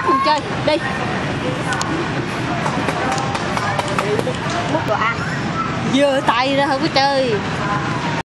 mình chơi đi. Múc đồ ăn. Giơ tay ra không có chơi.